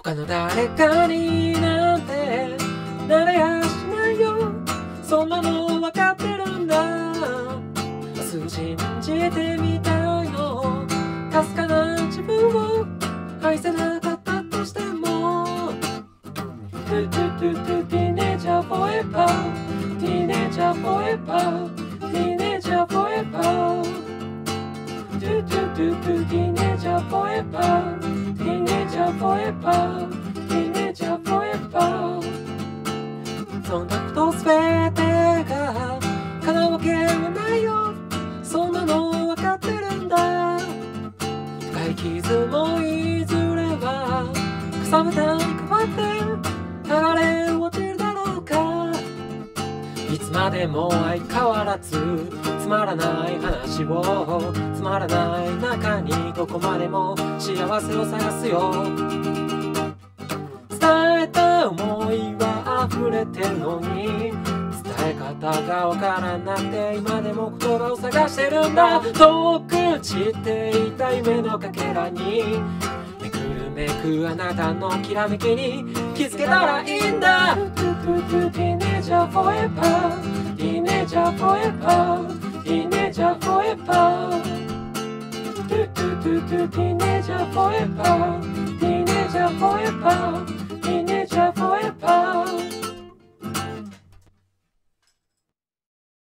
他の誰かになんてなれやしないよ。そんなの分かってるんだ。明日信じてみたいの。かすかな自分を愛せなかったとしても。トゥトゥトゥトゥティーネイジャーフォーエバー、ティーネイジャーフォーエバー、ティーネイジャーフォーエバー、トゥトゥトゥトゥティーネイジャーフォーエバー、ティーネイジャーフォーエバー、ティーネイジャーフォーエバー。そんなことすべてが叶うわけはないよ。そんなの分かってるんだ。深い傷もいずれは草むたに変わって流れ落ちるだろうか。いつまでも相変わらずつまらない話を、つまらない中にどこまでも幸せを探すよ。伝えた思いは溢れてるのに、伝え方がわからなくて今でも言葉を探してるんだ。遠く散っていた夢のかけらにめくるめくあなたのきらめきに気づけたらいいんだ。ティーネイジャーフォーエバー、ティーネイジャーフォーエバー、ティーネイジャーフォーエバー、ティーネイジャーフォーエバー、ティーネイジャーフォーエバー、ティーネイジャーフォーエバー。